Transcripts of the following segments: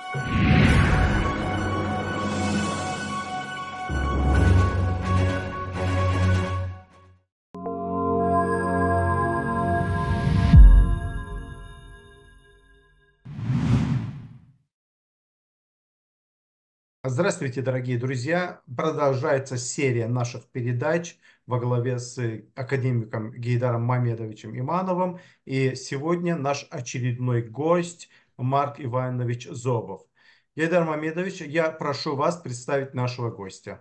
Здравствуйте, дорогие друзья! Продолжается серия наших передач во главе с академиком Гейдаром Мамедовичем Имановым. И сегодня наш очередной гость Марк Иванович Зобов. Гейдар Мамедович, я прошу вас представить нашего гостя.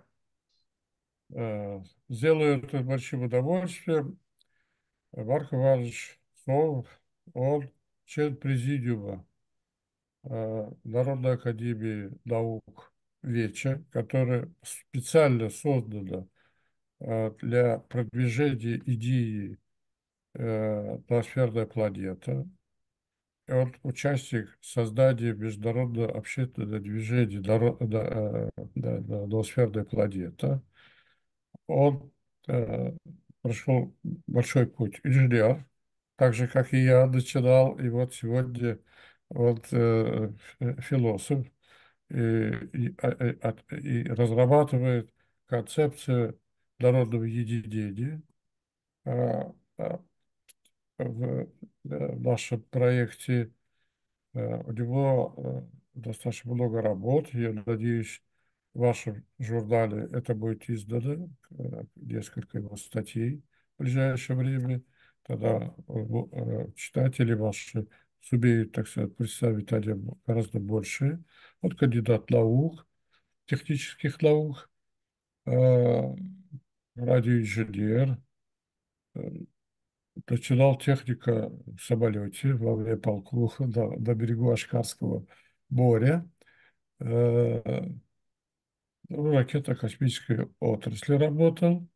Сделаю это с большим удовольствием. Марк Иванович Зобов, он член президиума Народной академии наук ВЕЧА, которая специально создана для продвижения идеи «Ноосферная планета». И он участник создания международного общественного движения «Ноосферная планета». Он прошел большой путь инженер, так же, как и я начинал, и вот сегодня вот философ и разрабатывает концепцию народного единения. А, а, в нашем проекте у него достаточно много работ. Я надеюсь, в вашем журнале это будет издано, несколько его статей в ближайшее время. Тогда читатели ваши сумеют, так сказать, представить о нем гораздо больше. Он кандидат наук, технических наук, радиоинженер, начинал техника в самолете во время полку на берегу Ашкарского моря. В ракетно-космической отрасли работал.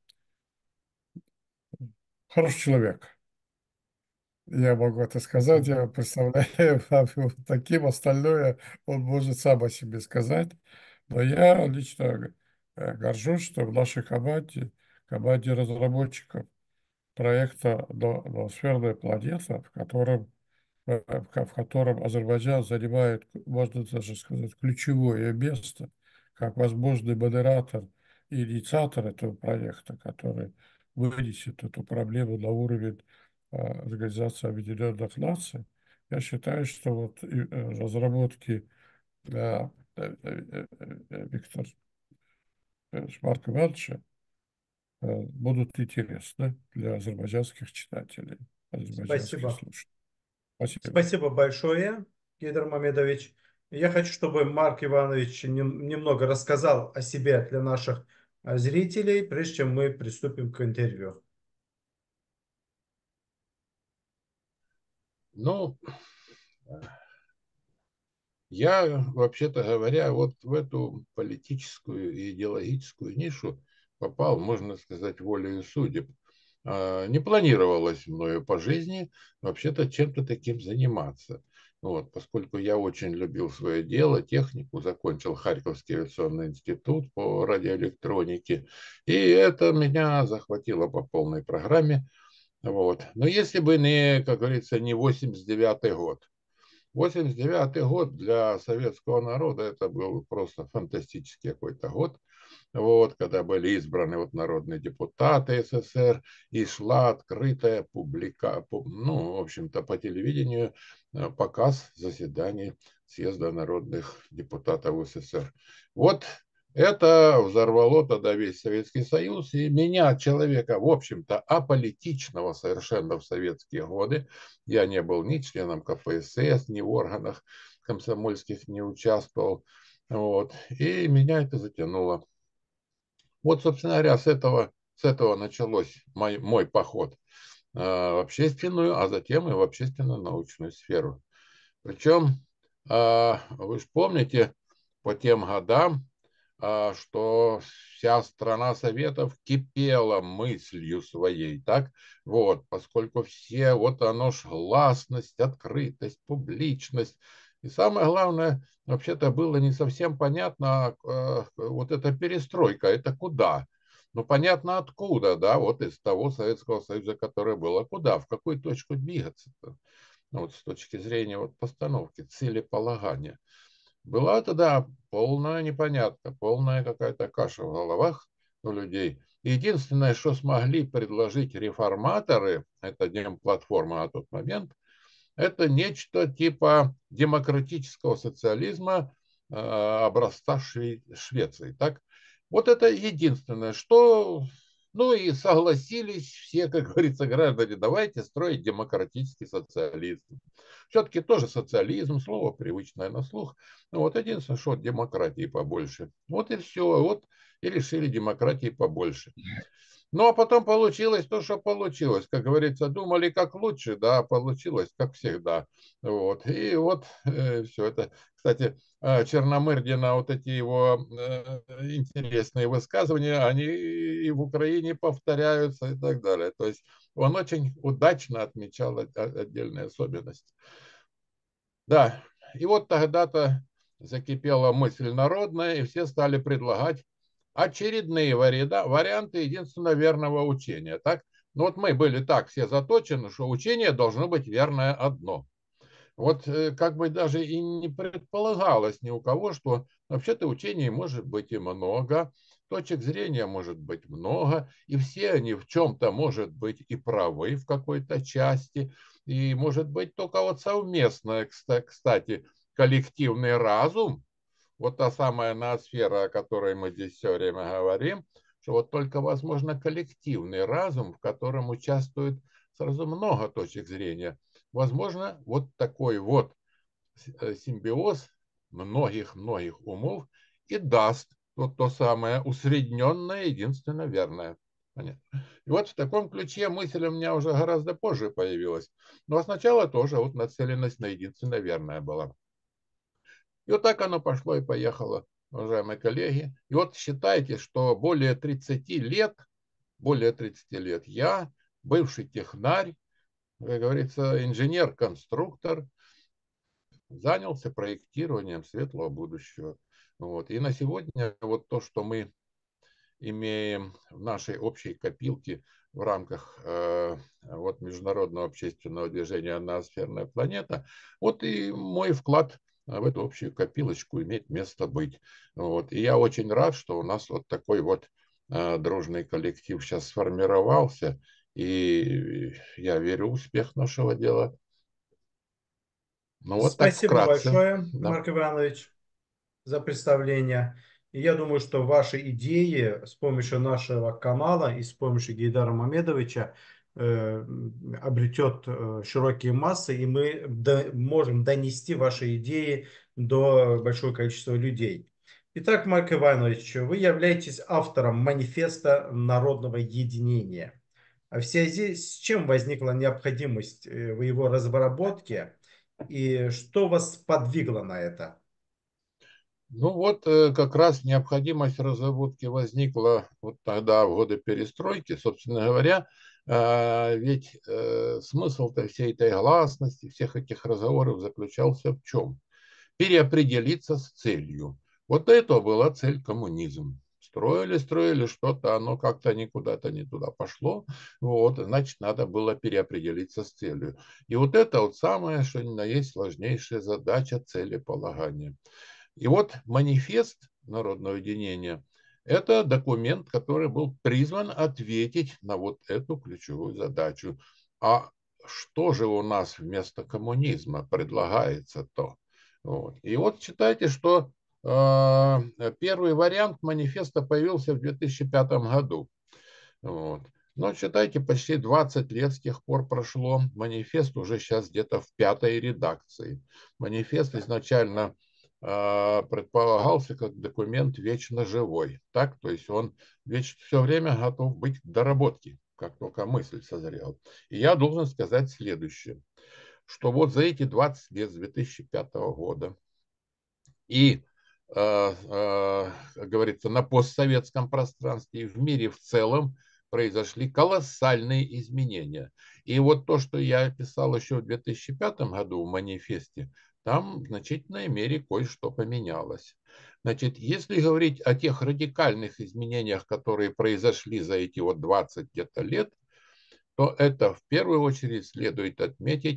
Хороший человек. Я могу это сказать, я представляю вам вот таким, остальное он может сам о себе сказать. Но я лично горжусь, что в нашей команде разработчиков проекта «Ноосферная планета», в котором Азербайджан занимает, можно даже сказать, ключевое место, как возможный модератор и инициатор этого проекта, который вынесет эту проблему на уровень Организации Объединенных Наций. Я считаю, что вот разработки Виктора Марка Ивановича будут интересны для азербайджанских читателей, азербайджанских Спасибо. слушателей. Спасибо. Спасибо большое, Гейдар Мамедович. Я хочу, чтобы Марк Иванович немного рассказал о себе для наших зрителей, прежде чем мы приступим к интервью. Ну, я, вообще-то говоря, вот в эту политическую и идеологическую нишу попал, можно сказать, волею судеб. Не планировалось мною по жизни вообще-то чем-то таким заниматься. Вот, поскольку я очень любил свое дело, технику, закончил Харьковский авиационный институт по радиоэлектронике, и это меня захватило по полной программе. Вот. Но если бы не, как говорится, не 89-й год, 89-й год для советского народа это был просто фантастический какой-то год. Вот, когда были избраны вот народные депутаты СССР, и шла открытая ну, в общем-то, по телевидению показ заседаний съезда народных депутатов СССР. Вот это взорвало тогда весь Советский Союз, и меня, человека, в общем-то, аполитичного совершенно в советские годы, я не был ни членом КПСС, ни в органах комсомольских не участвовал, вот, и меня это затянуло. Вот, собственно говоря, с этого началось мой поход в общественную, а затем и в общественно-научную сферу. Причем, вы же помните по тем годам, что вся страна Советов кипела мыслью своей, так? Вот, поскольку все, вот оно ж гласность, открытость, публичность. И самое главное, вообще-то было не совсем понятно, вот эта перестройка, это куда? Ну, понятно откуда, да, вот из того Советского Союза, который был, а куда, в какую точку двигаться-то? Ну, вот с точки зрения вот постановки, целеполагания. Была тогда полная непонятка, полная какая-то каша в головах у людей. Единственное, что смогли предложить реформаторы, это Демплатформа на тот момент, это нечто типа демократического социализма образца Швеции. Так? Вот это единственное, что... Ну и согласились все, как говорится, граждане, давайте строить демократический социализм. Все-таки тоже социализм, слово привычное на слух. Ну, вот единственное, что демократии побольше. Вот и все. Вот и решили демократии побольше. Ну, а потом получилось то, что получилось. Как говорится, думали как лучше, да, получилось как всегда. Вот. И вот все это. Кстати, Черномырдина, вот эти его интересные высказывания, они и в Украине повторяются и так далее. То есть он очень удачно отмечал отдельные особенности. Да, и вот тогда-то закипела мысль народная, и все стали предлагать очередные варианты единственно верного учения. Так? Ну вот мы были так все заточены, что учение должно быть верное одно. Вот как бы даже и не предполагалось ни у кого, что вообще-то учений может быть и много, точек зрения может быть много, и все они в чем-то, может быть, и правы в какой-то части, и может быть только вот совместно, кстати, коллективный разум, вот та самая ноосфера, о которой мы здесь все время говорим, что вот только, возможно, коллективный разум, в котором участвует сразу много точек зрения. Возможно, вот такой вот симбиоз многих-многих умов и даст вот то самое усредненное, единственно верное. Понятно. И вот в таком ключе мысль у меня уже гораздо позже появилась. Но сначала тоже вот нацеленность на единственно верное была. И вот так оно пошло и поехало, уважаемые коллеги. И вот считайте, что более 30 лет я, бывший технарь, как говорится, инженер-конструктор, занялся проектированием светлого будущего. Вот. И на сегодня вот то, что мы имеем в нашей общей копилке в рамках вот международного общественного движения «Ноосферная планета», вот и мой вклад в эту общую копилочку имеет место быть. Вот. И я очень рад, что у нас вот такой вот дружный коллектив сейчас сформировался, и я верю в успех нашего дела. Ну вот так Спасибо вкратце. большое, Да. Марк Иванович, за представление. И я думаю, что ваши идеи с помощью нашего канала и с помощью Гейдара Мамедовича обретет широкие массы, и мы можем донести ваши идеи до большого количества людей. Итак, Марк Иванович, вы являетесь автором манифеста народного единения. А в связи с чем возникла необходимость в его разработке и что вас подвигло на это? Ну вот как раз необходимость разработки возникла вот тогда, в годы перестройки, собственно говоря, ведь смысл-то всей этой гласности, всех этих разговоров заключался в чем? Переопределиться с целью. Вот это была цель коммунизм. Строили что-то, оно как-то никуда-то не туда пошло, вот, значит, надо было переопределиться с целью. И вот это вот самое, что ни на есть сложнейшая задача целеполагания. И вот манифест народного единения – это документ, который был призван ответить на вот эту ключевую задачу. А что же у нас вместо коммунизма предлагается-то? Вот. И вот читайте, что первый вариант манифеста появился в 2005 году. Вот. Но считайте, почти 20 лет с тех пор прошло. Манифест уже сейчас где-то в 5-й редакции. Манифест изначально предполагался как документ вечно живой. Так? То есть он все время готов быть к доработке, как только мысль созрела. И я должен сказать следующее, что вот за эти 20 лет с 2005 года и, как говорится, на постсоветском пространстве и в мире в целом произошли колоссальные изменения. И вот то, что я писал еще в 2005 году в манифесте, там в значительной мере кое-что поменялось. Значит, если говорить о тех радикальных изменениях, которые произошли за эти вот 20 где-то лет, то это в первую очередь следует отметить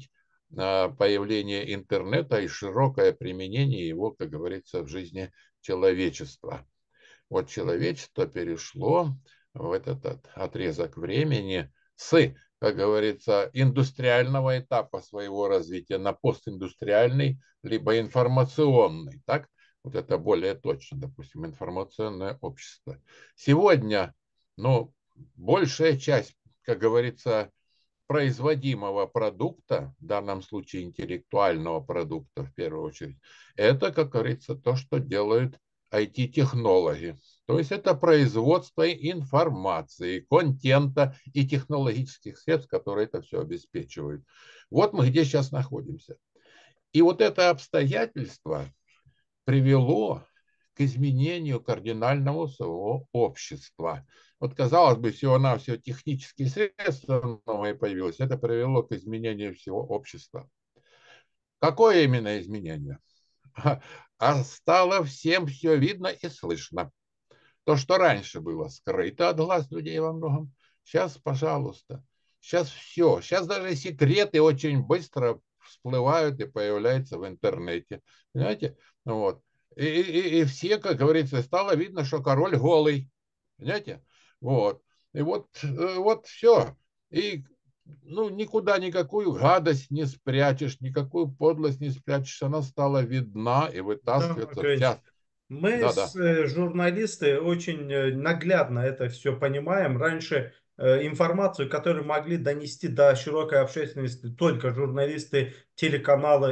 появление интернета и широкое применение его, как говорится, в жизни человечества. Вот человечество перешло в этот отрезок времени с, как говорится, индустриального этапа своего развития на постиндустриальный, либо информационный. Так? Вот это более точно, допустим, информационное общество. Сегодня, ну, большая часть, как говорится, производимого продукта, в данном случае интеллектуального продукта в первую очередь, это, как говорится, то, что делают IT-технологи. То есть это производство информации, контента и технологических средств, которые это все обеспечивают. Вот мы где сейчас находимся. И вот это обстоятельство привело к изменению кардинального своего общества. Вот, казалось бы, всего-навсего технические средства новые появились. Это привело к изменению всего общества. Какое именно изменение? А стало всем все видно и слышно. То, что раньше было скрыто от глаз людей во многом, сейчас, пожалуйста, сейчас все. Сейчас даже секреты очень быстро всплывают и появляются в интернете. Понимаете? Вот. И все, как говорится, стало видно, что король голый. Понимаете? Вот. И вот все. И ну, никуда никакую гадость не спрячешь, никакую подлость не спрячешь. Она стала видна и Да, вытаскивается Гринч. вся. Мы, Да, да. журналисты, очень наглядно это все понимаем. Раньше информацию, которую могли донести до широкой общественности только журналисты телеканала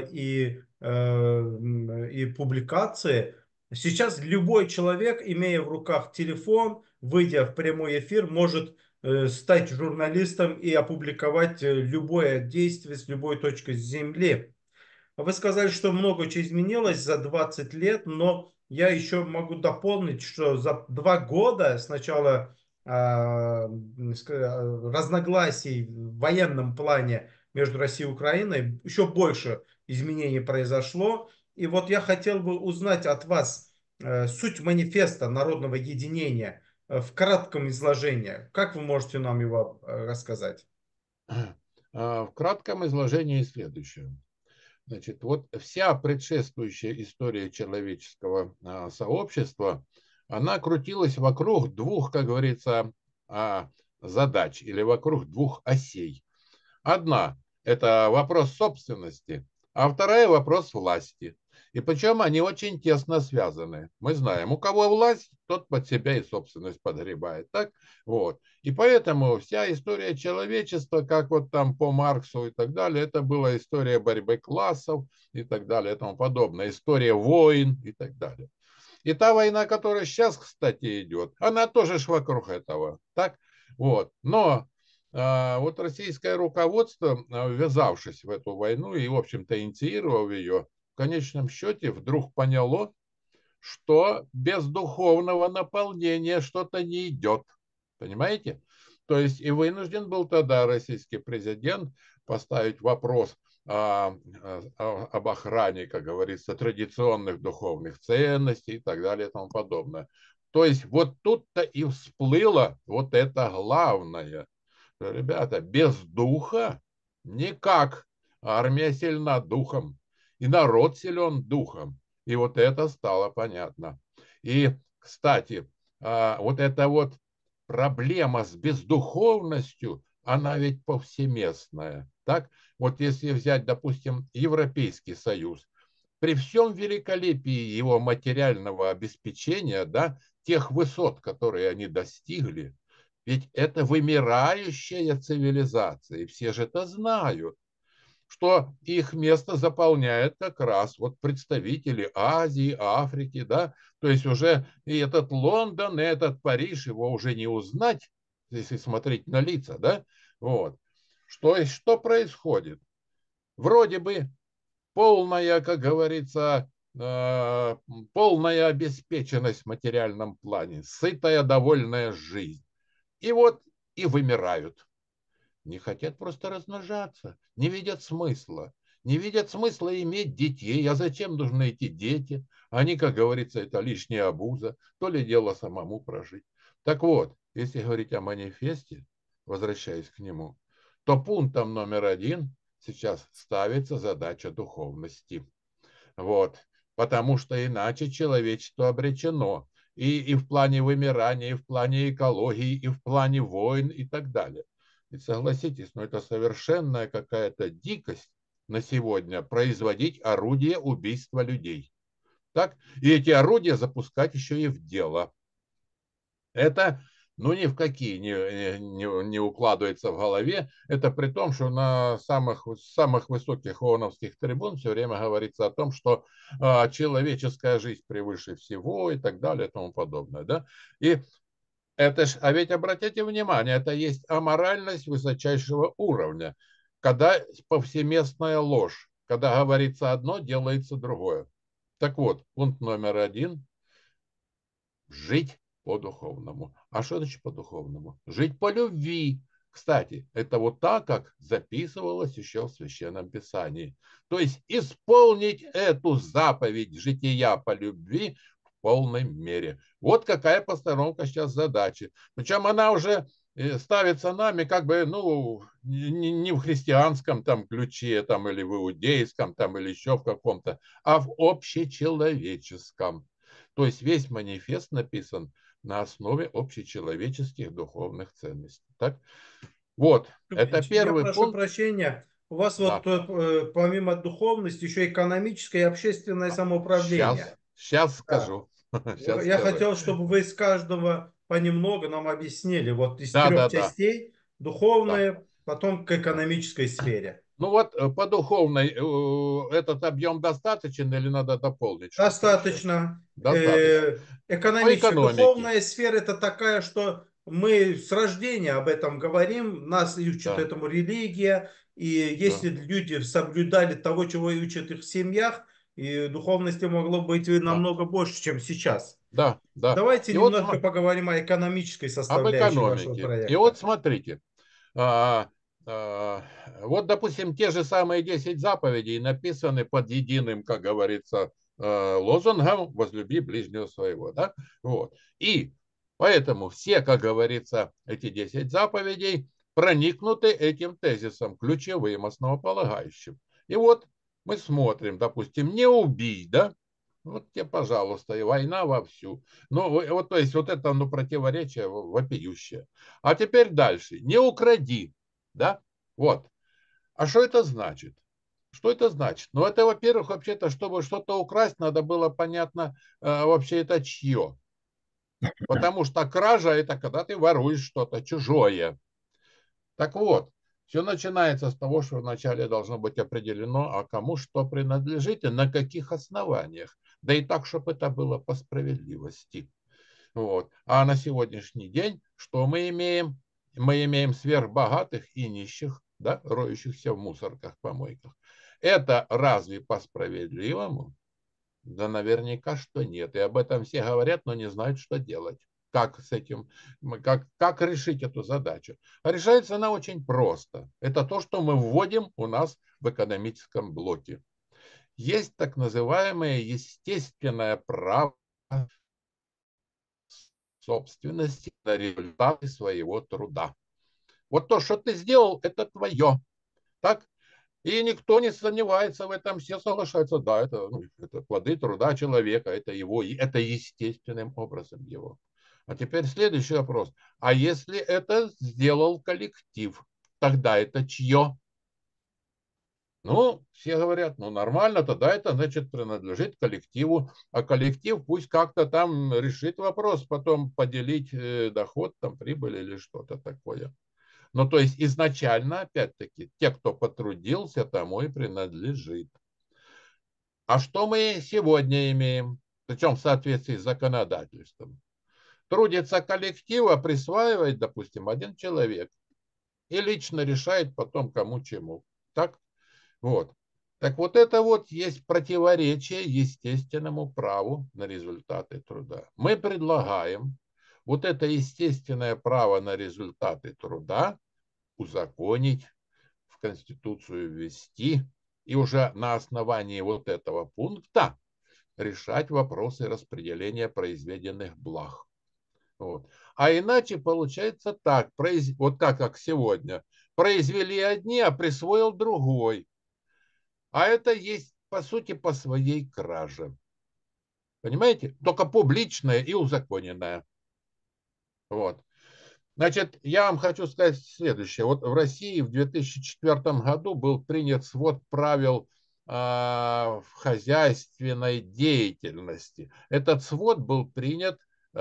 и публикации. Сейчас любой человек, имея в руках телефон, выйдя в прямой эфир, может стать журналистом и опубликовать любое действие с любой точки земли. Вы сказали, что много чего изменилось за 20 лет, но я еще могу дополнить, что за 2 года с начала разногласий в военном плане между Россией и Украиной еще больше изменений произошло. И вот я хотел бы узнать от вас суть манифеста народного единения в кратком изложении. Как вы можете нам его рассказать? В кратком изложении следующее. Значит, вот вся предшествующая история человеческого сообщества, она крутилась вокруг двух, как говорится, задач или вокруг двух осей. Одна – это вопрос собственности, а вторая – вопрос власти. И причем они очень тесно связаны. Мы знаем, у кого власть, тот под себя и собственность подгребает. Так? Вот. И поэтому вся история человечества, как вот там по Марксу и так далее, это была история борьбы классов и так далее и тому подобное. История войн и так далее. И та война, которая сейчас, кстати, идет, она тоже ж вокруг этого. Так? Вот. Но вот российское руководство, ввязавшись в эту войну и, в общем-то, инициировав ее, в конечном счете вдруг поняло, что без духовного наполнения что-то не идет. Понимаете? То есть и вынужден был тогда российский президент поставить вопрос об охране, как говорится, традиционных духовных ценностей и так далее и тому подобное. То есть вот тут-то и всплыло вот это главное. Ребята, без духа никак. Армия сильна духом, и народ силен духом. И вот это стало понятно. И, кстати, вот эта вот проблема с бездуховностью, она ведь повсеместная. Так? Вот если взять, допустим, Европейский Союз, при всем великолепии его материального обеспечения, да, тех высот, которые они достигли, ведь это вымирающая цивилизация, и все же это знают, что их место заполняет как раз вот представители Азии, Африки, да, то есть уже и этот Лондон, и этот Париж, его уже не узнать, если смотреть на лица, да, вот. Что происходит? Вроде бы полная, как говорится, полная обеспеченность в материальном плане, сытая, довольная жизнь. И вот и вымирают. Не хотят просто размножаться, не видят смысла. Не видят смысла иметь детей. А зачем нужны эти дети? Они, как говорится, это лишняя обуза. То ли дело самому прожить. Так вот, если говорить о манифесте, возвращаясь к нему, то пунктом номер 1 сейчас ставится задача духовности. Вот. Потому что иначе человечество обречено. И в плане вымирания, и в плане экологии, и в плане войн и так далее. И согласитесь, но это совершенная какая-то дикость на сегодня производить орудие убийства людей. Так? И эти орудия запускать еще и в дело. Это ну ни в какие не укладывается в голове. Это при том, что на самых высоких ООНовских трибун все время говорится о том, что человеческая жизнь превыше всего и так далее и тому подобное. Да? И это ж, а ведь обратите внимание, это есть аморальность высочайшего уровня, когда повсеместная ложь, когда говорится одно, делается другое. Так вот, пункт номер 1 – жить по-духовному. А что значит по-духовному? Жить по любви. Кстати, это вот так, как записывалось еще в Священном Писании. То есть исполнить эту заповедь жития по любви в полной мере. Вот какая постановка сейчас задачи. Причем она уже ставится нами как бы, ну, не в христианском там ключе, там, или в иудейском, там, или еще в каком-то, а в общечеловеческом. То есть весь манифест написан на основе общечеловеческих духовных ценностей. Так? Вот, это Я первый прошу пункт. прощения. У вас вот Да. помимо духовности еще экономическое и общественное самоуправление. Сейчас Да. скажу. Сейчас Я скажу. хотел, чтобы вы из каждого понемногу нам объяснили. Вот из Да, трех да, да, частей. да, Духовное, потом к да. экономической сфере. Ну вот по духовной этот объем достаточен или надо дополнить что-то еще? Достаточно. Достаточно. По Экономическая, экономике. духовная сфера это такая, что мы с рождения об этом говорим, нас учат Да, этому религия, и если да, люди соблюдали того, чего и учат их в семьях, и духовности могло быть и да, намного больше, чем сейчас. да, да. Давайте И вот немножко поговорим о экономической об составляющей вашего экономике. И вот проекта. смотрите, а, вот, допустим, те же самые 10 заповедей написаны под единым, как говорится, лозунгом «возлюби ближнего своего». Да? Вот. И поэтому все, как говорится, эти 10 заповедей проникнуты этим тезисом, ключевым, основополагающим. И вот мы смотрим, допустим, «не убий», да? Вот тебе, пожалуйста, и война вовсю. Ну, вот, то есть, вот это, ну, противоречие вопиющее. А теперь дальше. Не укради, да? Вот. А что это значит? Что это значит? Ну, это, во-первых, вообще-то, чтобы что-то украсть, надо было понятно, вообще это чье. Потому что кража – это когда ты воруешь что-то чужое. Так вот, все начинается с того, что вначале должно быть определено, а кому что принадлежит и на каких основаниях. Да и так, чтобы это было по справедливости. Вот. А на сегодняшний день что мы имеем? Мы имеем сверхбогатых и нищих, да, роющихся в мусорках, помойках. Это разве по справедливому? Да наверняка, что нет. И об этом все говорят, но не знают, что делать. Как с этим, как решить эту задачу? А решается она очень просто. Это то, что мы вводим у нас в экономическом блоке. Есть так называемое естественное право собственности на результаты своего труда. Вот то, что ты сделал, это твое. Так? И никто не сомневается в этом, все соглашаются, да, это, ну, это плоды труда человека, это его, это естественным образом его. А теперь следующий вопрос. А если это сделал коллектив, тогда это чье? Ну, все говорят, ну нормально, тогда это значит принадлежит коллективу, а коллектив пусть как-то там решит вопрос, потом поделить доход, там прибыль или что-то такое. Ну, то есть изначально, опять-таки, те, кто потрудился, тому и принадлежит. А что мы сегодня имеем? Причем в соответствии с законодательством. Трудится коллектив, а присваивает, допустим, один человек. И лично решает потом, кому чему. Так? Вот. Так вот это вот есть противоречие естественному праву на результаты труда. Мы предлагаем вот это естественное право на результаты труда узаконить, в Конституцию ввести и уже на основании вот этого пункта решать вопросы распределения произведенных благ. Вот. А иначе получается так, вот так как сегодня, произвели одни, а присвоил другой. А это есть, по сути, по своей краже. Понимаете? Только публичное и узаконенное. Вот. Значит, я вам хочу сказать следующее. Вот в России в 2004 году был принят свод правил в хозяйственной деятельности. Этот свод был принят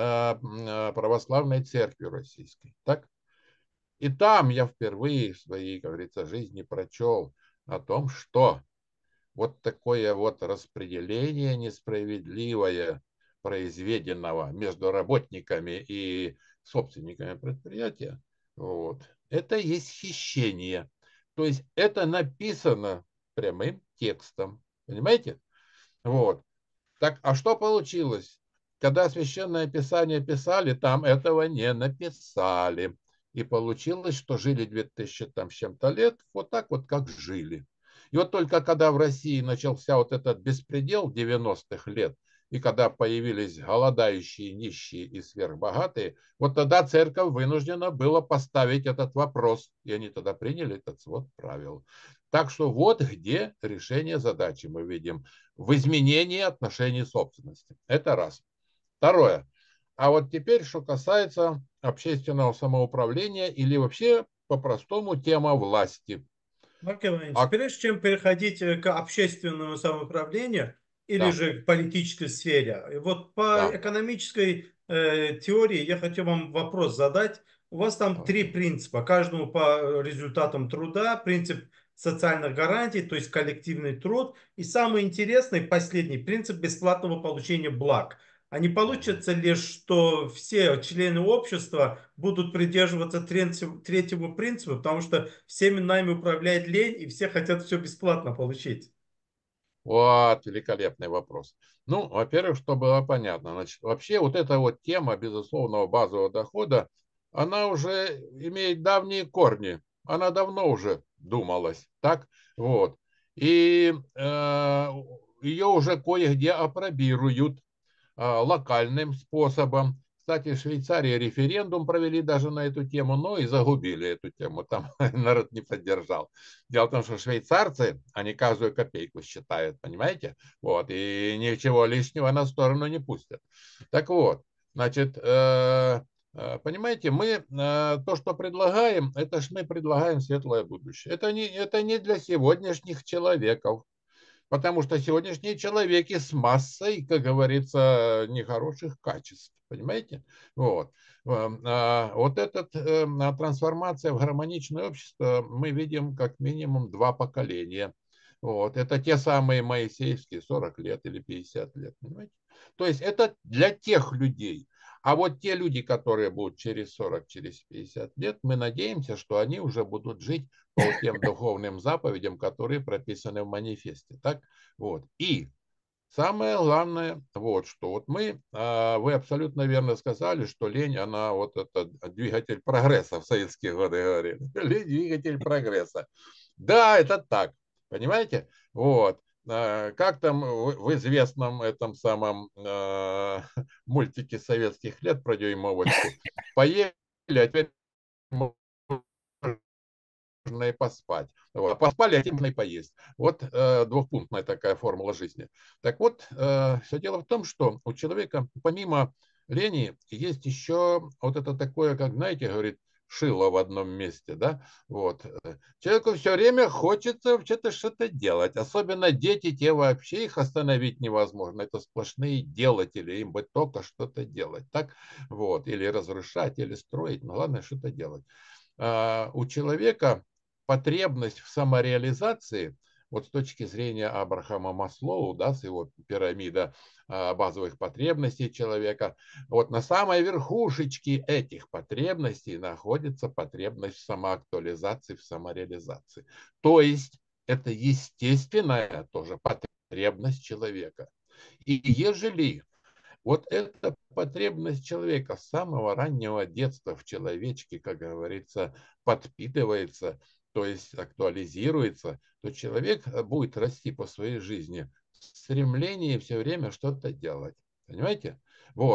православной церковью российской. Так? И там я впервые в своей, как говорится, жизни прочел о том, что вот такое вот распределение несправедливое произведенного между работниками и собственниками предприятия, вот, это есть хищение. То есть это написано прямым текстом. Понимаете? Вот. Так, а что получилось? Когда Священное Писание писали, там этого не написали. И получилось, что жили 2000 там с чем-то лет, вот так вот, как жили. И вот только когда в России начался вот этот беспредел 90-х лет, и когда появились голодающие, нищие и сверхбогатые, вот тогда церковь вынуждена была поставить этот вопрос. И они тогда приняли этот свод правил. Так что вот где решение задачи мы видим в изменении отношений собственности. Это раз. Второе. А вот теперь, что касается общественного самоуправления или вообще по-простому тема власти. Марк Иванович, А, прежде чем переходить к общественному самоуправлению или да, же к политической сфере, вот по да. экономической теории я хочу вам вопрос задать. У вас там три Давайте. принципа, каждому по результатам труда, принцип социальных гарантий, то есть коллективный труд, и самый интересный, последний принцип бесплатного получения благ. А не Угу. получится ли, что все члены общества будут придерживаться третьего принципа, потому что всеми нами управляет лень, и все хотят все бесплатно получить? Вот, великолепный вопрос. Ну, во-первых, чтобы было понятно, значит, вообще вот эта вот тема безусловного базового дохода, она уже имеет давние корни. Она давно уже думалась, так? Вот. И ее уже кое-где апробируют локальным способом. Кстати, в Швейцарии референдум провели даже на эту тему, но и загубили эту тему. Там народ не поддержал. Дело в том, что швейцарцы, они каждую копейку считают, понимаете? Вот, и ничего лишнего на сторону не пустят. Так вот, значит, понимаете, мы то, что предлагаем, это ж мы предлагаем светлое будущее. Это не для сегодняшних человеков. Потому что сегодняшние человеки с массой, как говорится, нехороших качеств. Понимаете? Вот. Вот эта трансформация в гармоничное общество мы видим как минимум два поколения. Вот. Это те самые моисеевские 40 лет или 50 лет. Понимаете? То есть это для тех людей. А вот те люди, которые будут через 40, через 50 лет, мы надеемся, что они уже будут жить по тем духовным заповедям, которые прописаны в манифесте. Так? Вот. И самое главное, вот что. Вот мы, вы абсолютно верно сказали, что лень, она вот это двигатель прогресса в советские годы говорили. Лень двигатель прогресса. Да, это так. Понимаете? Вот. Как там в известном этом самом мультике советских лет про дюймовочку. Поели, а теперь можно и поспать. Вот. А поспали, а тем можно и поесть. Вот двухпунктная такая формула жизни. Так вот, все дело в том, что у человека помимо лени есть еще вот это такое, как, знаете, говорит, шило в одном месте, да, вот. Человеку все время хочется вообще-то что-то делать, особенно дети, те вообще их остановить невозможно, это сплошные делатели, им бы только что-то делать, так, вот, или разрушать, или строить, но главное что-то делать. У человека потребность в самореализации, вот с точки зрения Абрахама Маслоу, да, с его пирамида базовых потребностей человека, вот на самой верхушечке этих потребностей находится потребность в самоактуализации, в самореализации. То есть это естественная тоже потребность человека. И ежели вот эта потребность человека с самого раннего детства в человечке, как говорится, подпитывается, то есть актуализируется, то человек будет расти по своей жизни в стремлении все время что-то делать. Понимаете? Вот.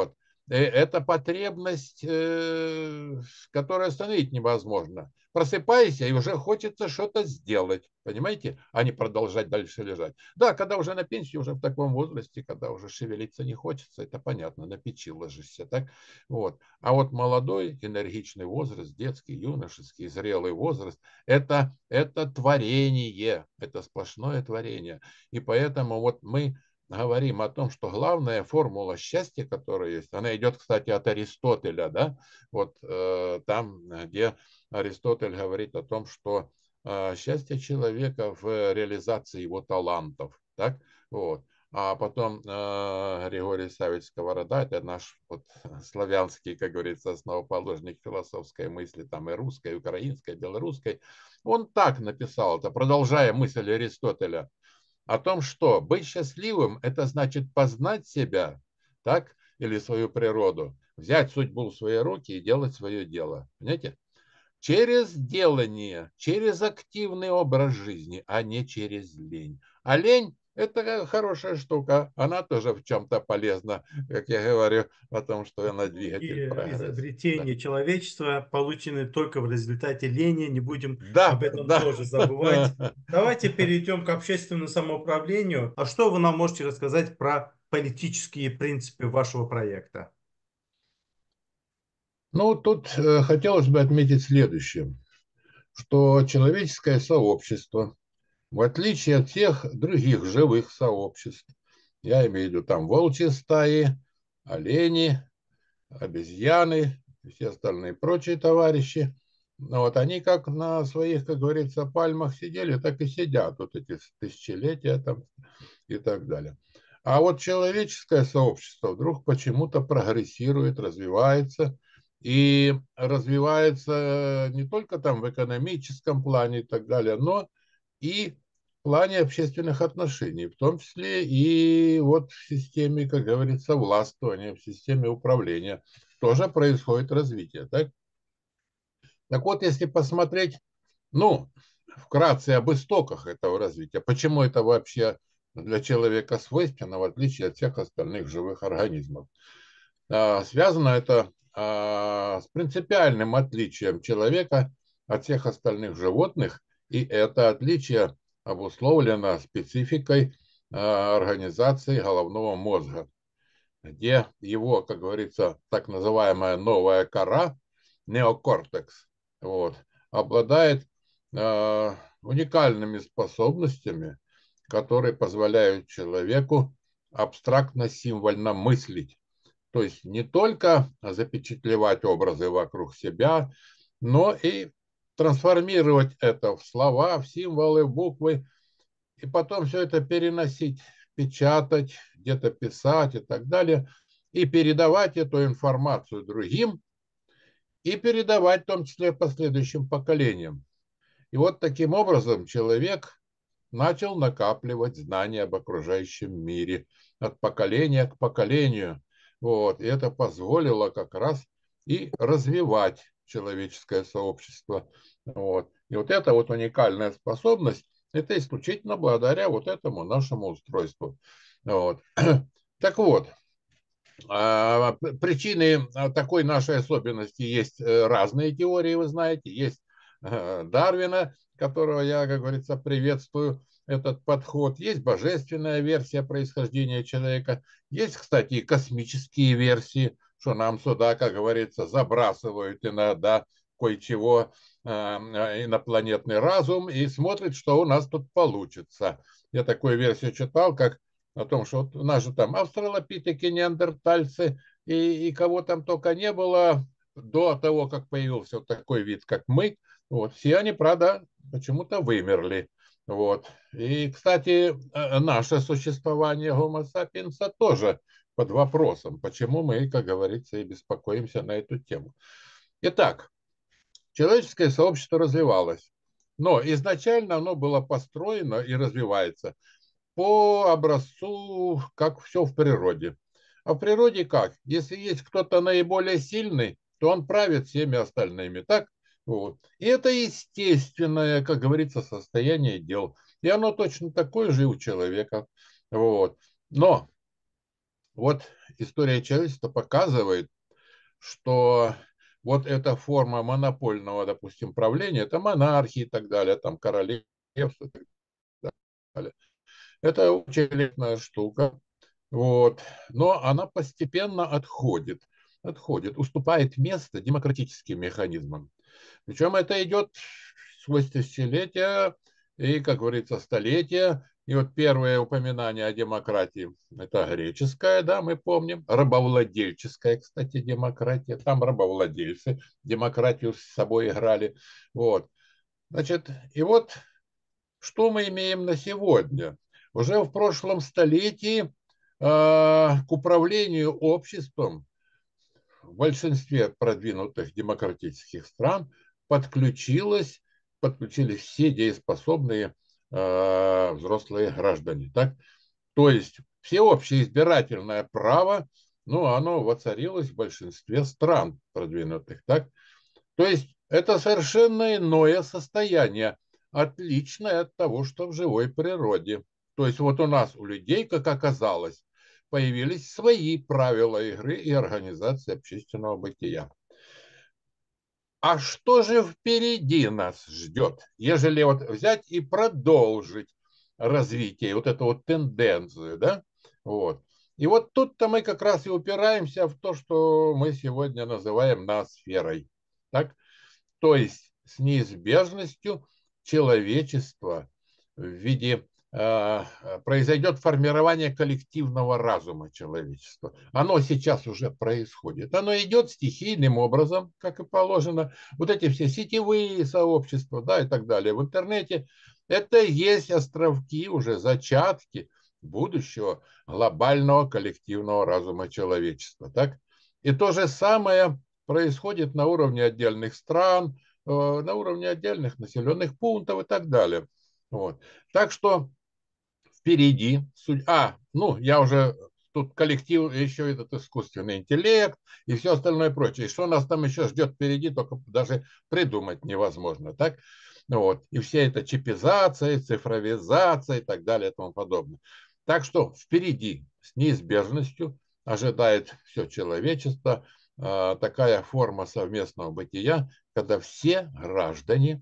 это потребность, которую остановить невозможно. Просыпайся, и уже хочется что-то сделать, понимаете, а не продолжать дальше лежать. Да, когда уже на пенсии, уже в таком возрасте, когда уже шевелиться не хочется, это понятно, на печи ложишься, так? Вот. А вот молодой, энергичный возраст, детский, юношеский, зрелый возраст, это творение, это сплошное творение. И поэтому вот мы говорим о том, что главная формула счастья, которая есть, она идет, кстати, от Аристотеля, да, вот там, где Аристотель говорит о том, что счастье человека в реализации его талантов, так, вот. А потом Григорий Савич Сковорода, это наш вот, славянский, как говорится, основоположник философской мысли, там и русской, и украинской, и белорусской, он так написал, это продолжая мысль Аристотеля, о том, что быть счастливым – это значит познать себя, так, или свою природу, взять судьбу в свои руки и делать свое дело. Понимаете? Через делание, через активный образ жизни, а не через лень. А лень – это хорошая штука, она тоже в чем-то полезна, как я говорю о том, что она двигатель Многие прогресса. Да, изобретения человечества получены только в результате лени, не будем об да, этом да. тоже забывать. Давайте перейдем к общественному самоуправлению. А что вы нам можете рассказать про политические принципы вашего проекта? Ну, тут хотелось бы отметить следующее, что человеческое сообщество, в отличие от всех других живых сообществ, я имею в виду там волчьи стаи, олени, обезьяны и все остальные прочие товарищи, ну, вот они как на своих, как говорится, пальмах сидели, так и сидят вот эти тысячелетия там и так далее. А вот человеческое сообщество вдруг почему-то прогрессирует, развивается, и развивается не только там в экономическом плане и так далее, но и в плане общественных отношений, в том числе и вот в системе, как говорится, властвования, в системе управления тоже происходит развитие. Так, так вот, если посмотреть, ну, вкратце об истоках этого развития, почему это вообще для человека свойственно, в отличие от всех остальных живых организмов. Связано это с принципиальным отличием человека от всех остальных животных, и это отличие обусловлено спецификой организации головного мозга, где его, как говорится, так называемая новая кора, неокортекс, вот, обладает уникальными способностями, которые позволяют человеку абстрактно-символьно мыслить. То есть не только запечатлевать образы вокруг себя, но и трансформировать это в слова, в символы, в буквы, и потом все это переносить, печатать, где-то писать и так далее, и передавать эту информацию другим, и передавать в том числе последующим поколениям. И вот таким образом человек начал накапливать знания об окружающем мире от поколения к поколению. Вот. И это позволило как раз и развивать человеческое сообщество. Вот. И вот эта вот уникальная способность, это исключительно благодаря вот этому нашему устройству. Вот. Так вот, причины такой нашей особенности есть разные теории, вы знаете. Есть Дарвина, которого я, как говорится, приветствую этот подход. Есть божественная версия происхождения человека. Есть, кстати, и космические версии, что нам сюда, как говорится, забрасывают иногда кое-чего инопланетный разум и смотрит, что у нас тут получится. Я такую версию читал, как о том, что вот у нас же там австралопитеки, неандертальцы и кого там только не было до того, как появился вот такой вид, как мы. Вот, все они, правда, почему-то вымерли. Вот. И, кстати, наше существование Homo sapiens тоже под вопросом, почему мы, как говорится, и беспокоимся на эту тему. Итак, человеческое сообщество развивалось, но изначально оно было построено и развивается по образцу, как все в природе. А в природе как? Если есть кто-то наиболее сильный, то он правит всеми остальными. Так? Вот. И это естественное, как говорится, состояние дел. И оно точно такое же и у человека. Вот. Но вот история человечества показывает, что вот эта форма монопольного, допустим, правления, это монархии и так далее, там королевство и так далее. Это очень летная штука, вот. Но она постепенно отходит, уступает место демократическим механизмам. Причем это идет сквозь тысячелетия и, как говорится, столетия. И вот первое упоминание о демократии – это греческая, да, мы помним. Рабовладельческая, кстати, демократия. Там рабовладельцы демократию с собой играли. Вот. Значит, и вот что мы имеем на сегодня? Уже в прошлом столетии к управлению обществом в большинстве продвинутых демократических стран подключились все дееспособные взрослые граждане. Так? То есть всеобщее избирательное право, ну, оно воцарилось в большинстве стран продвинутых. Так? То есть это совершенно иное состояние, отличное от того, что в живой природе. То есть вот у нас, у людей, как оказалось, появились свои правила игры и организации общественного бытия. А что же впереди нас ждет, ежели вот взять и продолжить развитие, вот эту вот тенденцию, да? Вот. И вот тут-то мы как раз и упираемся в то, что мы сегодня называем ноосферой. Так? То есть с неизбежностью человечества в виде произойдет формирование коллективного разума человечества. Оно сейчас уже происходит. Оно идет стихийным образом, как и положено. Вот эти все сетевые сообщества, да, и так далее в интернете, это есть островки, уже зачатки будущего глобального коллективного разума человечества. Так? И то же самое происходит на уровне отдельных стран, на уровне отдельных населенных пунктов и так далее. Вот. Так что впереди, ну, я уже тут коллектив, еще этот искусственный интеллект и все остальное прочее. И что нас там еще ждет впереди, только даже придумать невозможно. Так? Вот. И вся эта чипизация, цифровизация и так далее и тому подобное. Так что впереди с неизбежностью ожидает все человечество такая форма совместного бытия, когда все граждане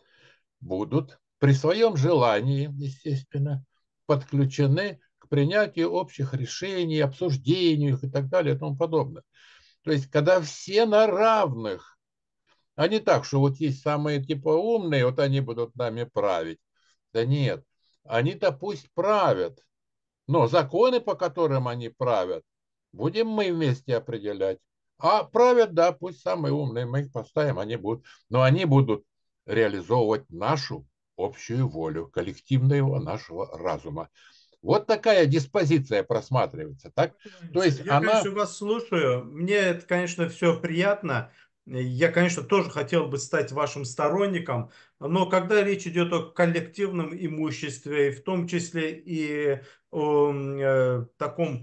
будут при своем желании, естественно, подключены к принятию общих решений, обсуждению их и так далее и тому подобное. То есть, когда все на равных, а не так, что вот есть самые типа умные, вот они будут нами править. Да нет, они-то пусть правят, но законы, по которым они правят, будем мы вместе определять. А правят, да, пусть самые умные, мы их поставим, они будут. Но они будут реализовывать нашу общую волю, коллективного нашего разума. Вот такая диспозиция просматривается. Так? То есть Я, она конечно, вас слушаю. Мне это, конечно, все приятно. Я, конечно, тоже хотел бы стать вашим сторонником, но когда речь идет о коллективном имуществе, в том числе и о таком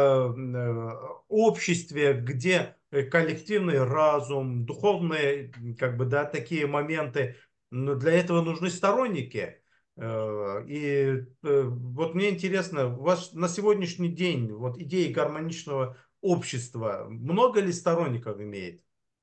обществе, где коллективный разум, духовные, как бы, да, такие моменты, но для этого нужны сторонники. Вот мне интересно, у вас на сегодняшний день вот идеи гармоничного общества много ли сторонников имеет?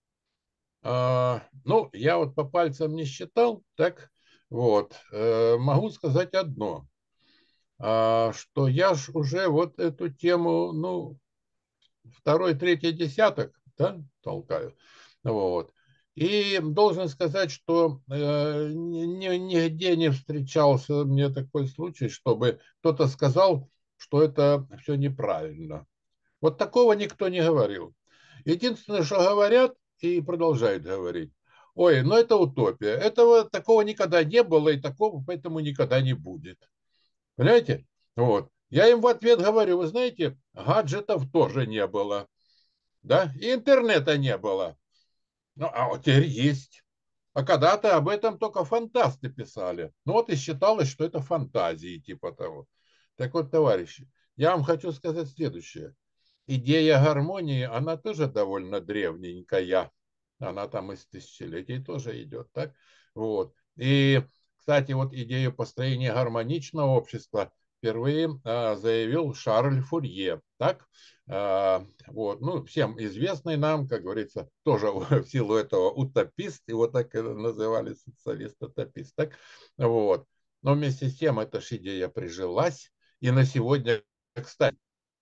ну, я вот по пальцам не считал, так вот, могу сказать одно, что я ж уже вот эту тему, ну, второй, третий десяток, да, толкаю. Вот. И должен сказать, что нигде не встречался мне такой случай, чтобы кто-то сказал, что это все неправильно. Вот такого никто не говорил. Единственное, что говорят и продолжают говорить, ой, ну это утопия. Этого такого никогда не было и такого поэтому никогда не будет. Понимаете? Вот. Я им в ответ говорю, вы знаете, гаджетов тоже не было, да, и интернета не было. Ну, а вот теперь есть. А когда-то об этом только фантасты писали. Ну вот и считалось, что это фантазии типа того. Так вот, товарищи, я вам хочу сказать следующее. Идея гармонии, она тоже довольно древненькая. Она там из тысячелетий тоже идет, так? Вот. И, кстати, вот идею построения гармоничного общества впервые заявил Шарль Фурье. Так? Вот. Ну, всем известный нам, как говорится, тоже в силу этого утопист, его так и называли социалист-утопист. Так? Вот. Но вместе с тем эта же идея прижилась. И на сегодня, кстати,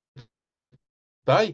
Китай,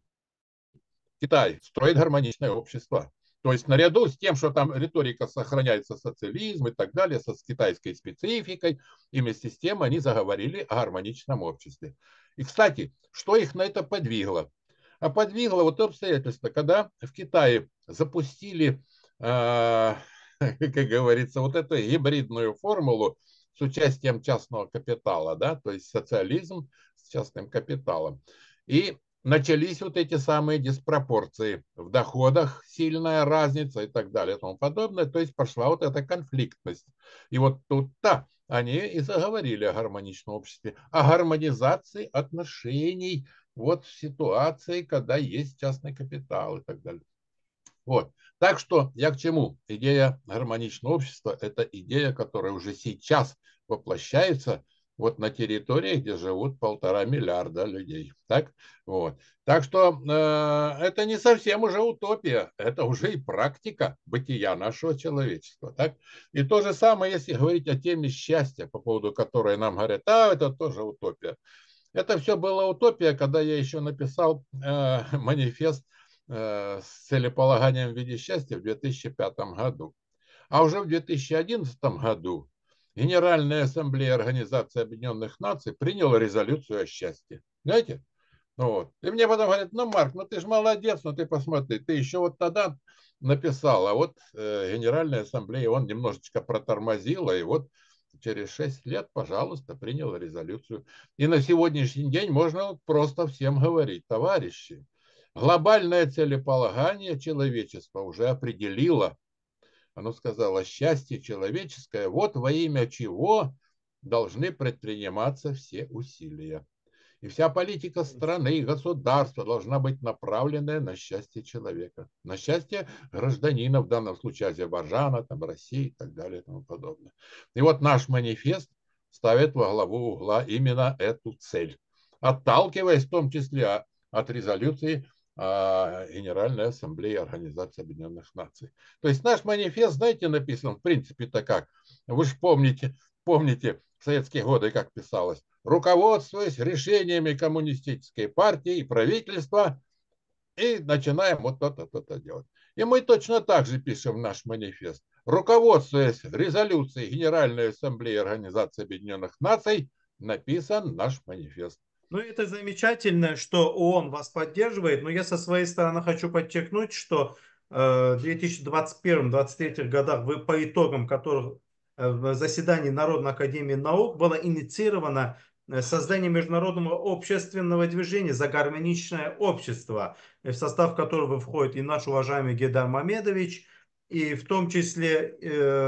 Китай строит гармоничное общество. То есть наряду с тем, что там риторика сохраняется социализм и так далее, с китайской спецификой, и вместе с тем они заговорили о гармоничном обществе. И, кстати, что их на это подвигло? А подвигло вот то обстоятельство, когда в Китае запустили, как говорится, вот эту гибридную формулу с участием частного капитала, да, то есть социализм с частным капиталом. И начались вот эти самые диспропорции в доходах, сильная разница и так далее и тому подобное. То есть пошла вот эта конфликтность. И вот тут-то они и заговорили о гармоничном обществе, о гармонизации отношений вот в ситуации, когда есть частный капитал и так далее. Вот. Так что я к чему? Идея гармоничного общества – это идея, которая уже сейчас воплощается вот на территории, где живут 1,5 миллиарда людей. Так, вот. Так что это не совсем уже утопия, это уже и практика бытия нашего человечества. Так? И то же самое, если говорить о теме счастья, по поводу которой нам говорят, это тоже утопия. Это все была утопия, когда я еще написал манифест с целеполаганием в виде счастья в 2005 году. А уже в 2011 году Генеральная ассамблея Организации Объединенных Наций приняла резолюцию о счастье. Знаете? Ну вот. И мне потом говорят, ну, Марк, ну ты же молодец, ну ты посмотри, ты еще вот тогда написал, а вот Генеральная ассамблея, он немножечко протормозила, и вот через 6 лет, пожалуйста, приняла резолюцию. И на сегодняшний день можно просто всем говорить, товарищи, глобальное целеполагание человечества уже определило, оно сказало, счастье человеческое, вот во имя чего должны предприниматься все усилия. И вся политика страны и государства должна быть направленная на счастье человека, на счастье гражданина, в данном случае Азербайджана, там, России и так далее и тому подобное. И вот наш манифест ставит во главу угла именно эту цель, отталкиваясь в том числе от резолюции Генеральной Ассамблеи Организации Объединенных Наций. То есть наш манифест, знаете, написан в принципе-то как? Вы же помните в советские годы, как писалось, руководствуясь решениями коммунистической партии и правительства, и начинаем вот то-то делать. И мы точно так же пишем наш манифест. Руководствуясь резолюцией Генеральной Ассамблеи Организации Объединенных Наций, написан наш манифест. Ну, это замечательно, что ООН вас поддерживает, но я со своей стороны хочу подчеркнуть, что в 2021-2023 годах, по итогам которых в заседании Народной академии наук было инициировано создание международного общественного движения за гармоничное общество, в состав которого входит и наш уважаемый Гейдар Мамедович, и в том числе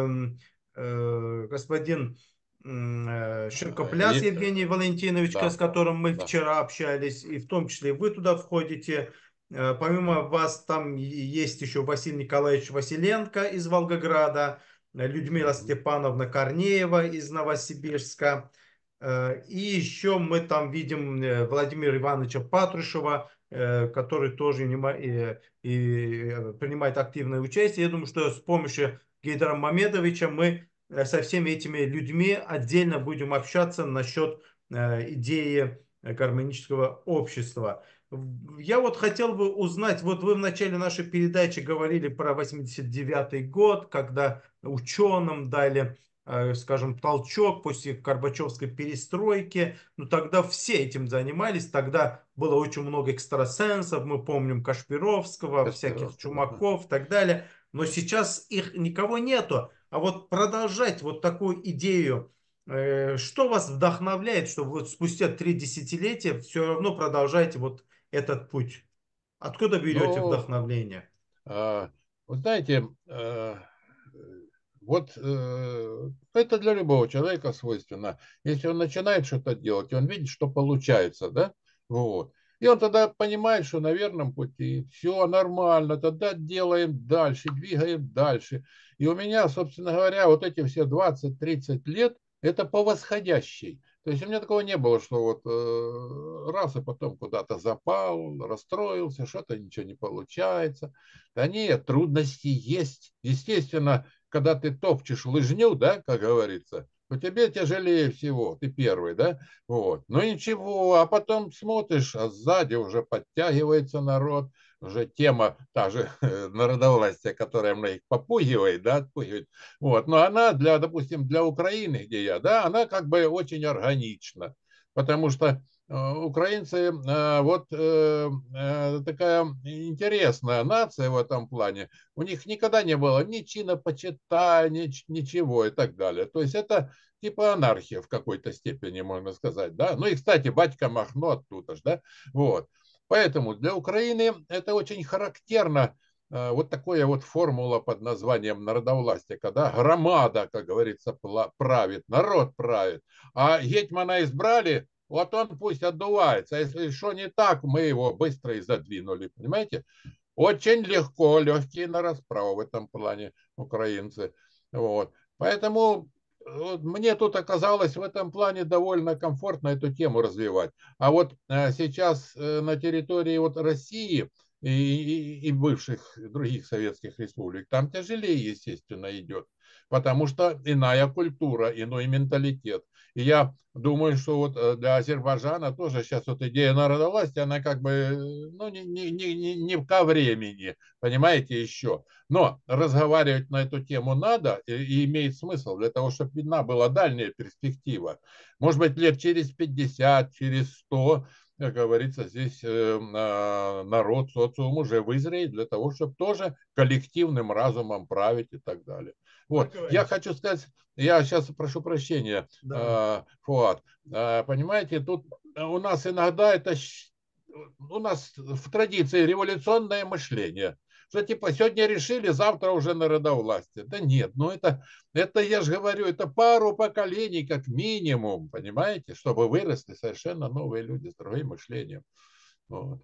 господин Ширкопляс Евгений Валентинович, Да, с которым мы да. вчера общались, и в том числе вы туда входите. Помимо вас там есть еще Василий Николаевич Василенко из Волгограда, Людмила Степановна Корнеева из Новосибирска. И еще мы там видим Владимира Ивановича Патрушева, который тоже принимает активное участие. Я думаю, что с помощью Гейдара Мамедовича мы со всеми этими людьми отдельно будем общаться насчет идеи гармонического общества. Я вот хотел бы узнать, вот вы в начале нашей передачи говорили про 89-й год, когда ученым дали, скажем, толчок после Горбачевской перестройки. Ну, тогда все этим занимались, тогда было очень много экстрасенсов, мы помним Кашпировского, всяких Кашпировского, Чумаков и так далее. Но сейчас их никого нету. А вот продолжать вот такую идею, что вас вдохновляет, что вот спустя 3 десятилетия все равно продолжаете вот этот путь? Откуда берете Ну, вдохновление? вы знаете, вот это для любого человека свойственно. Если он начинает что-то делать, и он видит, что получается, да, вот. И он тогда понимает, что на верном пути, все нормально, тогда делаем дальше, двигаем дальше. И у меня, собственно говоря, вот эти все 20-30 лет, это по восходящей. То есть у меня такого не было, что вот раз и потом куда-то запал, расстроился, что-то ничего не получается. Да нет, трудности есть. Естественно, когда ты топчешь лыжню, да, как говорится, то тебе тяжелее всего, ты первый, да, вот. Но ничего, а потом смотришь, а сзади уже подтягивается народ, уже тема та же народовластия, которая многих попугивает, да, отпугивает. Вот. Но она для, допустим, для Украины, где я, да, она как бы очень органична, потому что украинцы такая интересная нация в этом плане. У них никогда не было ни чинопочитания, ничего и так далее. То есть это типа анархия в какой-то степени, можно сказать, да. Ну и, кстати, батька Махно оттуда же, да, вот. Поэтому для Украины это очень характерно, вот такая вот формула под названием народовластие, когда громада, как говорится, правит, народ правит, а гетьмана избрали, вот он пусть отдувается, а если что не так, мы его быстро и задвинули, понимаете? Очень легко, легкие на расправу в этом плане украинцы. Вот. Поэтому вот, мне тут оказалось в этом плане довольно комфортно эту тему развивать. А вот сейчас на территории вот России и бывших других советских республик там тяжелее, естественно, идет, потому что иная культура, иной менталитет. И я думаю, что вот для Азербайджана тоже сейчас вот идея народовластия, она как бы ну, не ко времени, понимаете, еще. Но разговаривать на эту тему надо и имеет смысл для того, чтобы видна была дальняя перспектива. Может быть, лет через 50, через 100, как говорится, здесь народ, социум уже вызреет для того, чтобы тоже коллективным разумом править и так далее. Вот. Я Иванович, хочу сказать, я сейчас прошу прощения, да. Фуат, понимаете, тут у нас иногда это, у нас в традиции революционное мышление, что типа сегодня решили, завтра уже народовластие. Да нет, ну это я же говорю, это пару поколений как минимум, понимаете, чтобы выросли совершенно новые люди с другим мышлением. Вот.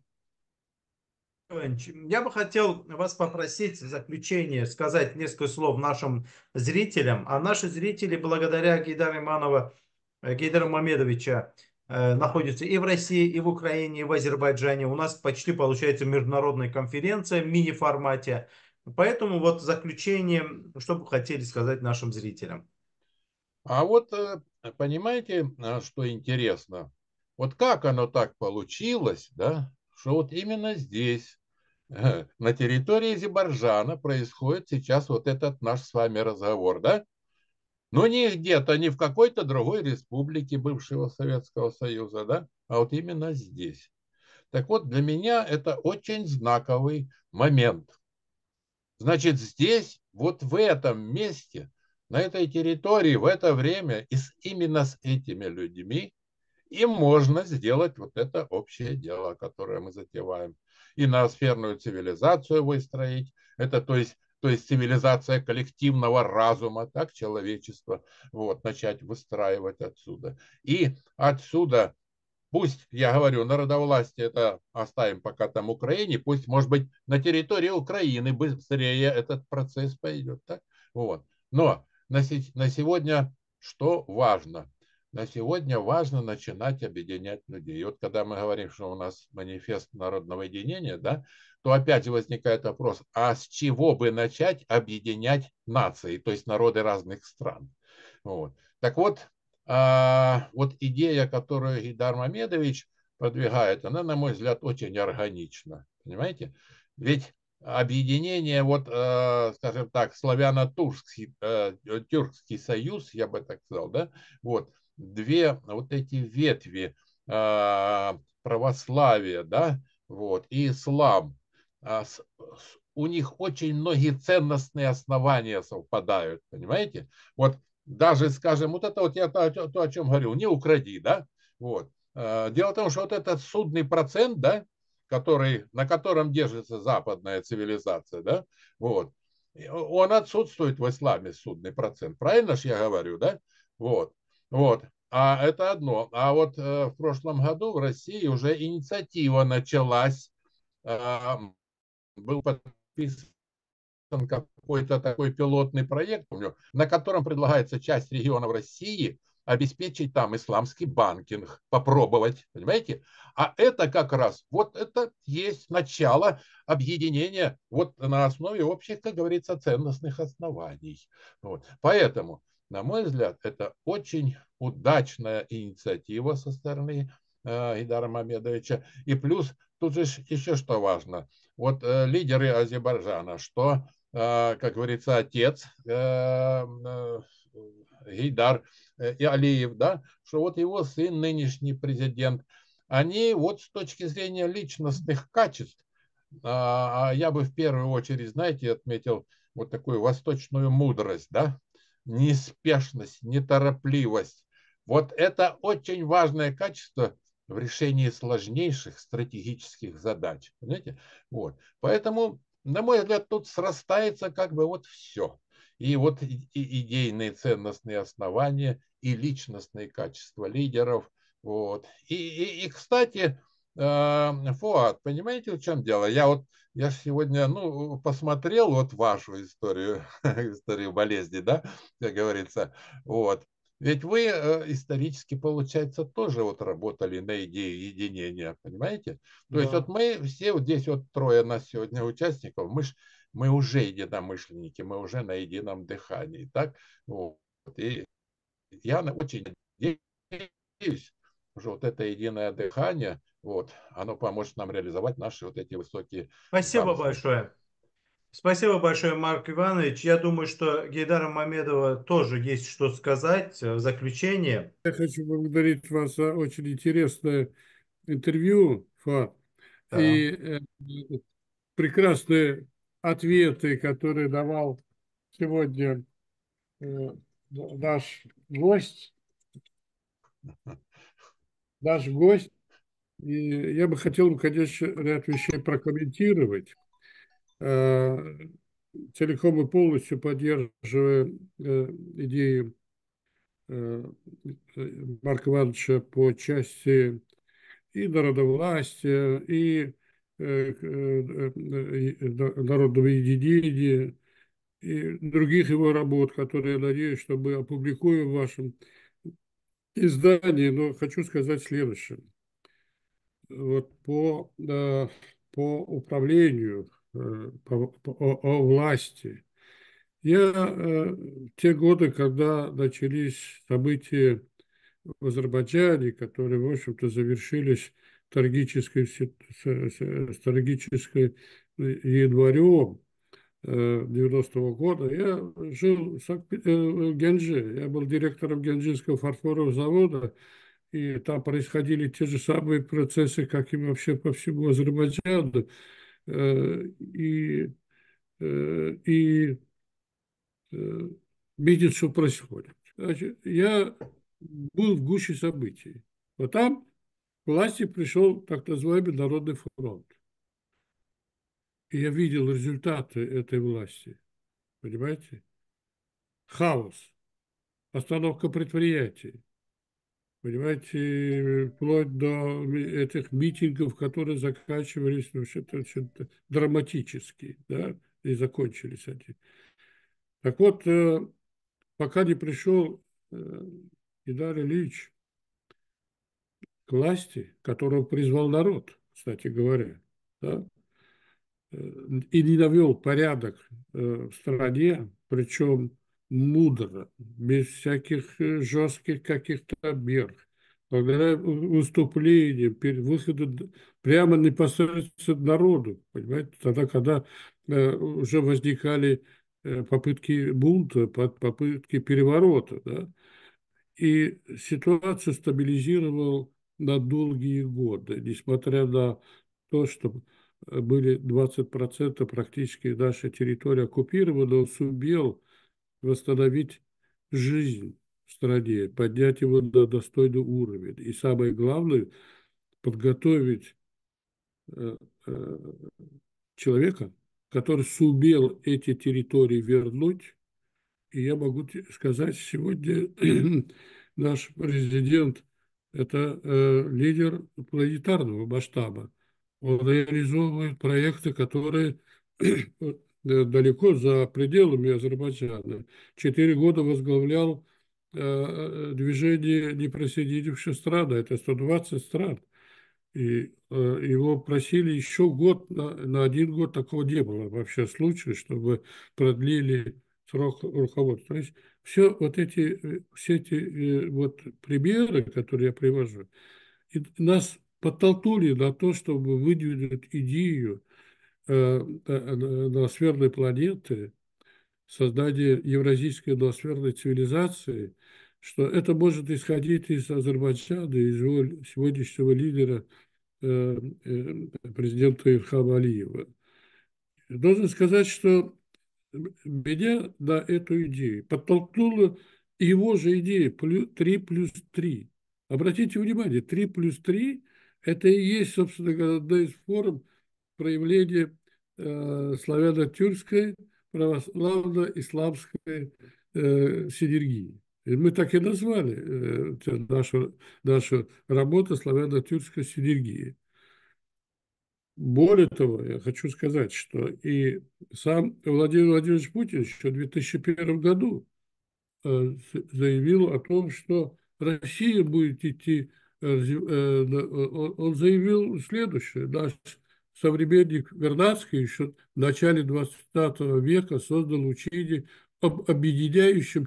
Иванович, я бы хотел вас попросить в заключение сказать несколько слов нашим зрителям. А наши зрители, благодаря Гейдару Иманова, Гейдару Мамедовича, находятся и в России, и в Украине, и в Азербайджане. У нас почти получается международная конференция в мини-формате. Поэтому вот в заключение, что бы хотели сказать нашим зрителям? А вот понимаете, что интересно? Вот как оно так получилось, да, что вот именно здесь, на территории Азербайджана происходит сейчас вот этот наш с вами разговор, да? Но не где-то, не в какой-то другой республике бывшего Советского Союза, да, а вот именно здесь. Так вот, для меня это очень знаковый момент. Значит, здесь, вот в этом месте, на этой территории, в это время, и именно с этими людьми, и можно сделать вот это общее дело, которое мы затеваем. И ноосферную цивилизацию выстроить. Это то есть цивилизация коллективного разума, так, человечество, вот, начать выстраивать отсюда. И отсюда, пусть, я говорю, народовластие это оставим пока там Украине, пусть, может быть, на территории Украины быстрее этот процесс пойдет, так? Вот. Но на сегодня что важно? На сегодня важно начинать объединять людей. И вот когда мы говорим, что у нас манифест народного единения, да, то опять возникает вопрос, а с чего бы начать объединять нации, то есть народы разных стран? Вот. Так вот, вот идея, которую Гейдар Мамедович продвигает, она, на мой взгляд, очень органична. Понимаете? Ведь объединение, вот, скажем так, славяно-турский тюркский союз, я бы так сказал, да, вот, две вот эти ветви православия, да, вот, и ислам, у них очень многие ценностные основания совпадают, понимаете? Вот даже, скажем, вот это вот я то, о чем говорил, не укради, да, вот. Дело в том, что вот этот судный процент, да, на котором держится западная цивилизация, да, вот, он отсутствует в исламе, судный процент, правильно же я говорю, да, вот, вот. А это одно. А вот в прошлом году в России уже инициатива началась, был подписан какой-то такой пилотный проект, помню, на котором предлагается часть регионов России обеспечить там исламский банкинг, попробовать, понимаете? А это как раз, вот это есть начало объединения вот на основе общих, как говорится, ценностных оснований. Вот. Поэтому, на мой взгляд, это очень удачная инициатива со стороны Гейдара Мамедовича. И плюс тут же еще что важно. Вот лидеры Азербайджана, что, как говорится, отец Гейдар и Алиев, да, что вот его сын, нынешний президент, они вот с точки зрения личностных качеств, я бы в первую очередь, знаете, отметил вот такую восточную мудрость, да, неспешность, неторопливость. Вот это очень важное качество в решении сложнейших стратегических задач. Понимаете? Вот. Поэтому, на мой взгляд, тут срастается как бы вот все. И вот и идейные ценностные основания, и личностные качества лидеров. Вот. Кстати, Фуат, понимаете, в чем дело? Я сегодня, ну, посмотрел вот вашу историю, историю болезни, да, как говорится, вот. Ведь вы исторически, получается, тоже вот работали на идее единения, понимаете? То есть вот Да. мы все вот здесь вот трое нас сегодня участников, мы уже единомышленники, мы уже на едином дыхании, так? Вот. И я очень надеюсь, что вот это единое дыхание, вот, оно поможет нам реализовать наши вот эти высокие Спасибо замыслы. большое. Спасибо большое, Марк Иванович. Я думаю, что Гейдара Мамедова тоже есть что сказать в заключение. Я хочу поблагодарить вас за очень интересное интервью, Фат, Да. и прекрасные ответы, которые давал сегодня э, наш гость, наш гость. И я бы хотел, конечно, ряд вещей прокомментировать. Э, Целиком и полностью поддерживая идеи э, Марка Ивановича по части и народовластия, и народного единения, и других его работ, которые, я надеюсь, что мы опубликуем в вашем издании. Но хочу сказать следующее. Вот по управлению, о власти. Я в те годы, когда начались события в Азербайджане, которые, в общем-то, завершились с трагической январем 90-го года, я жил в Генже. Я был директором Генджинского фарфорового завода, и там происходили те же самые процессы, как и вообще по всему Азербайджану. Э, И, и видеть, что происходит. Значит, я был в гуще событий. Вот там к власти пришел так называемый Народный фронт. И я видел результаты этой власти. Понимаете? Хаос, остановка предприятий. Понимаете, вплоть до этих митингов, которые заканчивались, ну, что-то драматически, да, и закончились они. Так вот, пока не пришел Идар Ильич к власти, которого призвал народ, кстати говоря, да, и не навел порядок в стране, причем мудро, без всяких жестких каких-то мер, благодаря выступлениям, выходу прямо непосредственно народу, понимаете, тогда, когда уже возникали попытки бунта, попытки переворота, да, и ситуацию стабилизировал на долгие годы, несмотря на то, что были 20% практически нашей территории оккупированы, он сумел восстановить жизнь в стране, поднять его на достойный уровень. И самое главное, подготовить э, э, человека, который сумел эти территории вернуть. И я могу сказать, сегодня наш президент – это лидер планетарного масштаба. Он реализовывает проекты, которые далеко за пределами Азербайджана. 4 года возглавлял движение неприсоединивших стран, а это 120 стран. И его просили еще год, на 1 год такого не было вообще случая, чтобы продлили срок руководства. То есть все эти вот примеры, которые я привожу, и нас подтолкнули на то, чтобы выдвинуть идею ноосферной планеты, создания евразийской ноосферной цивилизации, что это может исходить из Азербайджана, из его сегодняшнего лидера, президента Ильхама Алиева. Должен сказать, что меня на эту идею подтолкнула его же идея 3+3. Обратите внимание, 3+3 это и есть, собственно говоря, одна из форм проявления славяно-тюркской православно-исламской синергии. И мы так и назвали нашу работу славяно-тюркской синергии. Более того, я хочу сказать, что и сам Владимир Владимирович Путин еще в 2001 году заявил о том, что Россия будет идти, он заявил следующее: наш современник Вернадский еще в начале 20 века создал учение об объединяющем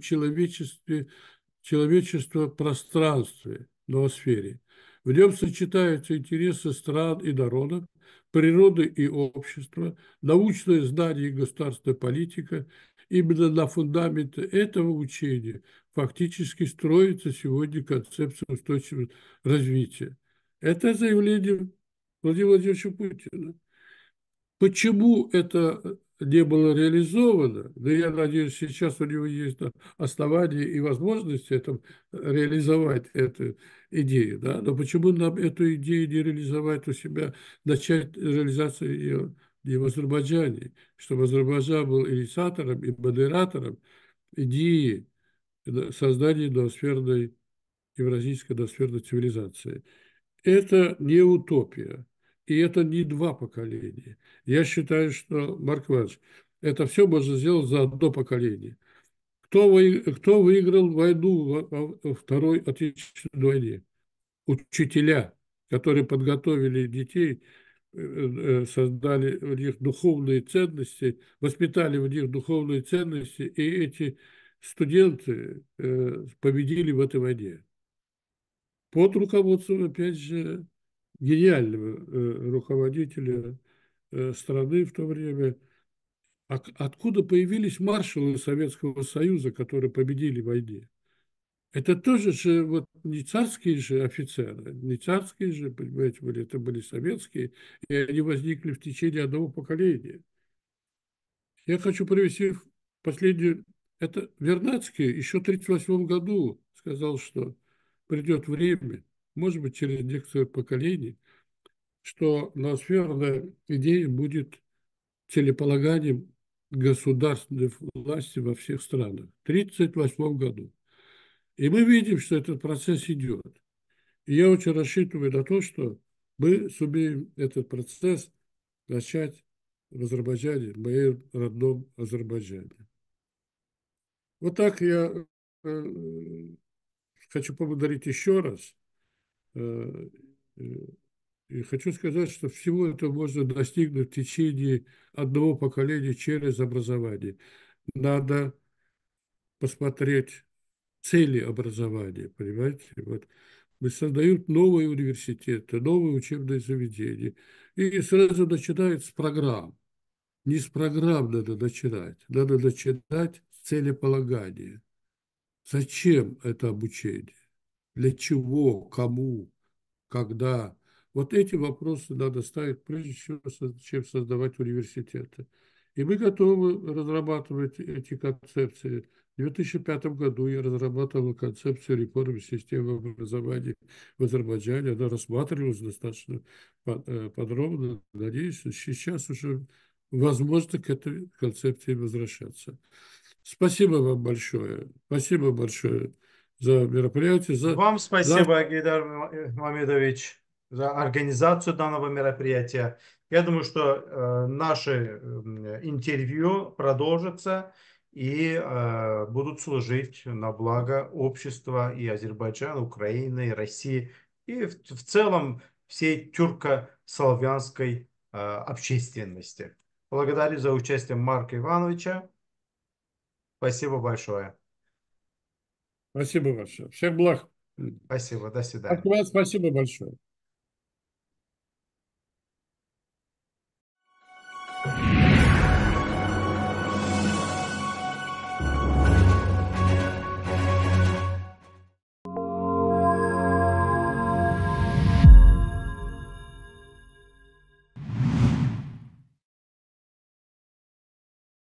человечество пространстве, ноосфере. В нем сочетаются интересы стран и народов, природы и общества, научное знание и государственная политика. Именно на фундаменте этого учения фактически строится сегодня концепция устойчивого развития. Это заявление Владимира Владимировича Путина. Почему это не было реализовано? Да я надеюсь, сейчас у него есть основания и возможности реализовать эту идею. Да? Но почему нам эту идею не реализовать у себя, начать реализацию ее не в Азербайджане, чтобы Азербайджан был инициатором и модератором идеи создания ноосферной, евразийской ноосферной цивилизации? Это не утопия, и это не 2 поколения. Я считаю, что, Марк Иванович, это все можно сделать за 1 поколение. Кто выиграл войну во Второй Отечественной войне? Учителя, которые подготовили детей, создали в них духовные ценности, воспитали в них духовные ценности, и эти студенты победили в этой войне. Под руководством, опять же, гениального руководителя страны в то время. Откуда появились маршалы Советского Союза, которые победили в войне? Это тоже же вот не царские же офицеры, не царские же, понимаете, это были советские, и они возникли в течение 1 поколения. Я хочу привести последнюю. Это Вернадский еще в 1938 году сказал, что придет время, может быть, через некоторое поколение, что ноосферная идея будет целеполаганием государственной власти во всех странах. В 1938 году. И мы видим, что этот процесс идет. И я очень рассчитываю на то, что мы сумеем этот процесс начать в Азербайджане, в моем родном Азербайджане. Вот так я хочу поблагодарить еще раз. И хочу сказать, что всего этого можно достигнуть в течение 1 поколения через образование. Надо посмотреть цели образования, понимаете? Вот создают новые университеты, новые учебные заведения. И сразу начинают с программ. Не с программ надо начинать с целеполагания. Зачем это обучение? Для чего? Кому? Когда? Вот эти вопросы надо ставить, прежде чем создавать университеты. И мы готовы разрабатывать эти концепции. В 2005 году я разрабатывал концепцию реформы системы образования в Азербайджане. Она рассматривалась достаточно подробно. Надеюсь, сейчас уже возможно к этой концепции возвращаться. Спасибо вам большое. Спасибо большое за мероприятие. Вам За... спасибо, Гейдар Мамедович, за организацию данного мероприятия. Я думаю, что наше интервью продолжится. и будут служить на благо общества и Азербайджана, Украины, и России, и в целом всей тюрко-славянской общественности. Благодарю за участие Марка Ивановича. Спасибо большое. Спасибо большое. Всех благ. Спасибо. До свидания. Спасибо большое.